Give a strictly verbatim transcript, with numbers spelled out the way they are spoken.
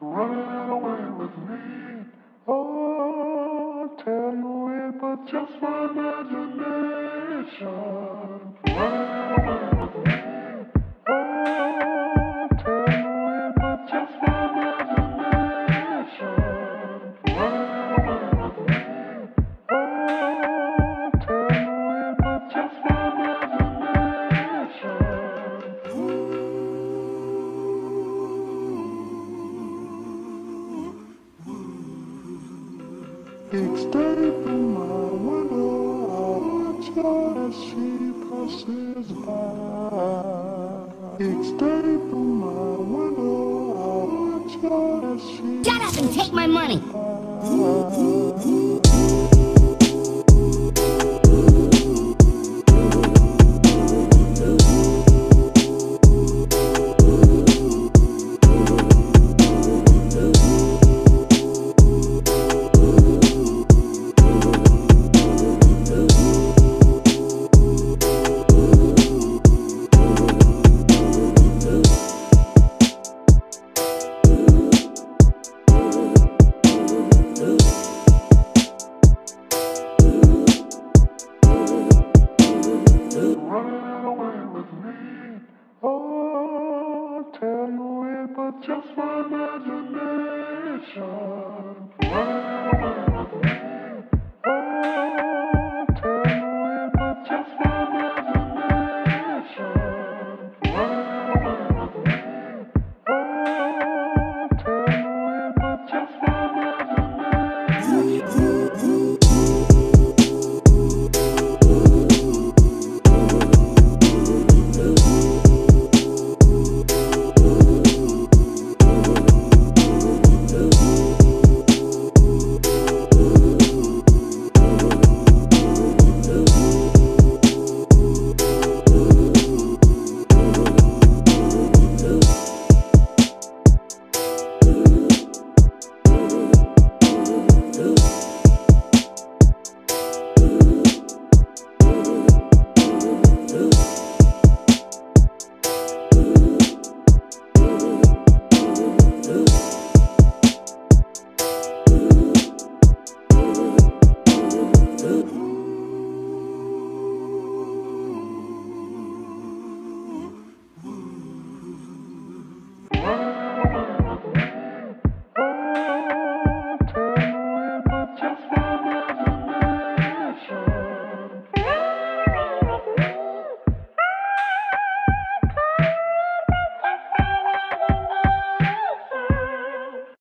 Run away with me. Oh, tell you it, but just my imagination. Run away with me. Oh, tell you it, but just my imagination. Run away with me. Oh, tell you it, but just my imagination. Each day from my window, I watch her as she passes by. Each day from my window, I watch her as she Shut up and take my money! Oh, tell you it, but just my imagination. Run away with me.